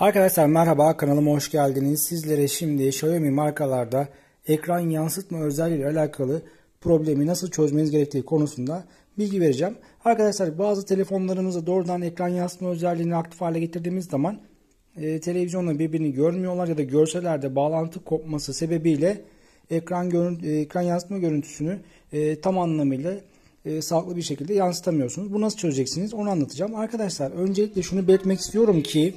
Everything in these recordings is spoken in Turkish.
Arkadaşlar merhaba, kanalıma hoş geldiniz. Sizlere şimdi Xiaomi markalarda ekran yansıtma özelliği ile alakalı problemi nasıl çözmeniz gerektiği konusunda bilgi vereceğim. Arkadaşlar bazı telefonlarımızda doğrudan ekran yansıtma özelliğini aktif hale getirdiğimiz zaman televizyonla birbirini görmüyorlar ya da görsellerde bağlantı kopması sebebiyle ekran yansıtma görüntüsünü tam anlamıyla sağlıklı bir şekilde yansıtamıyorsunuz. Bu nasıl çözeceksiniz onu anlatacağım. Arkadaşlar öncelikle şunu belirtmek istiyorum ki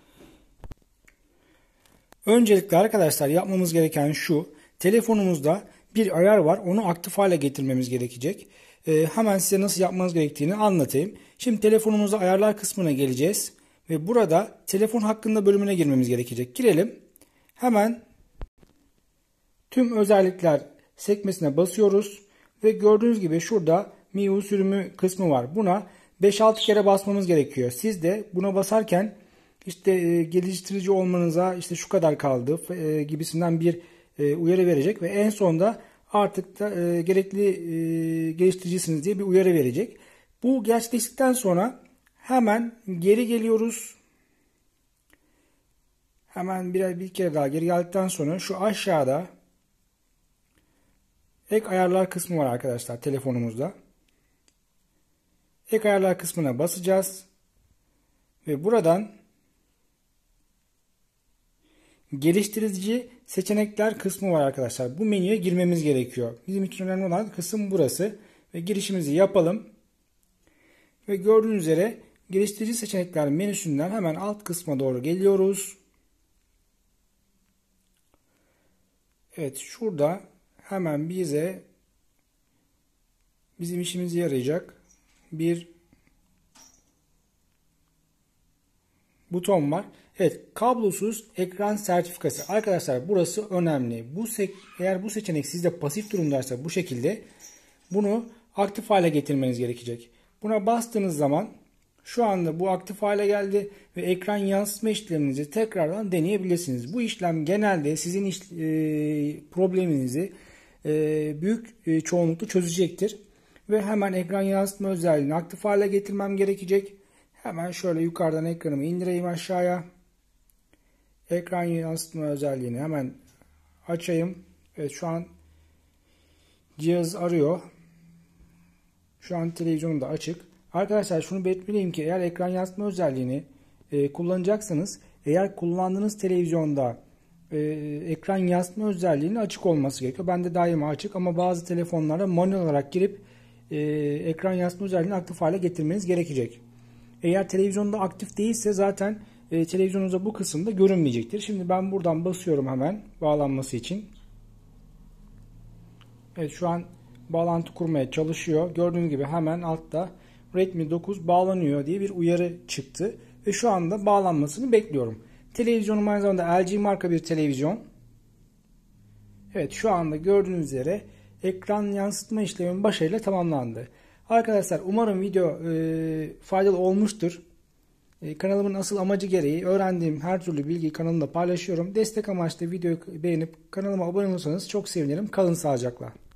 öncelikle arkadaşlar yapmamız gereken şu: telefonumuzda bir ayar var, onu aktif hale getirmemiz gerekecek. Hemen size nasıl yapmanız gerektiğini anlatayım. Şimdi telefonumuzda ayarlar kısmına geleceğiz ve burada telefon hakkında bölümüne girmemiz gerekecek. Girelim. Hemen tüm özellikler sekmesine basıyoruz ve gördüğünüz gibi şurada MIUI sürümü kısmı var. Buna 5-6 kere basmamız gerekiyor. Siz de buna basarken İşte geliştirici olmanıza işte şu kadar kaldı gibisinden bir uyarı verecek ve en sonunda artık da gerekli geliştiricisiniz diye bir uyarı verecek. Bu gerçekleştikten sonra hemen geri geliyoruz. Hemen bir kere daha geri geldikten sonra şu aşağıda ek ayarlar kısmı var arkadaşlar telefonumuzda. Ek ayarlar kısmına basacağız ve buradan geliştirici seçenekler kısmı var arkadaşlar. Bu menüye girmemiz gerekiyor. Bizim için önemli olan kısım burası. Ve girişimizi yapalım. Ve gördüğünüz üzere geliştirici seçenekler menüsünden hemen alt kısma doğru geliyoruz. Evet, şurada hemen bizim işimize yarayacak bir buton var. Evet, kablosuz ekran sertifikası. Arkadaşlar burası önemli. Eğer bu seçenek sizde pasif durumdaysa bu şekilde bunu aktif hale getirmeniz gerekecek. Buna bastığınız zaman şu anda bu aktif hale geldi ve ekran yansıtma işleminizi tekrardan deneyebilirsiniz. Bu işlem genelde sizin probleminizi büyük çoğunlukla çözecektir. Ve hemen ekran yansıtma özelliğini aktif hale getirmem gerekecek. Hemen şöyle yukarıdan ekranımı indireyim aşağıya. Ekran yansıtma özelliğini hemen açayım. Evet, şu an cihaz arıyor. Şu an televizyonum da açık. Arkadaşlar şunu belirtmeliyim ki eğer ekran yansıtma özelliğini kullanacaksanız, eğer kullandığınız televizyonda ekran yansıtma özelliğinin açık olması gerekiyor. Bende daima açık ama bazı telefonlarda manuel olarak girip ekran yansıtma özelliğini aktif hale getirmeniz gerekecek. Eğer televizyonda aktif değilse zaten televizyonunuzda bu kısımda görünmeyecektir. Şimdi ben buradan basıyorum hemen bağlanması için. Evet, şu an bağlantı kurmaya çalışıyor. Gördüğünüz gibi hemen altta Redmi 9 bağlanıyor diye bir uyarı çıktı. Ve şu anda bağlanmasını bekliyorum. Televizyonum aynı zamanda LG marka bir televizyon. Evet, şu anda gördüğünüz üzere ekran yansıtma işlemi başarıyla tamamlandı. Arkadaşlar umarım video faydalı olmuştur. Kanalımın asıl amacı gereği öğrendiğim her türlü bilgiyi kanalımda paylaşıyorum. Destek amaçlı videoyu beğenip kanalıma abone olursanız çok sevinirim. Kalın sağlıcakla.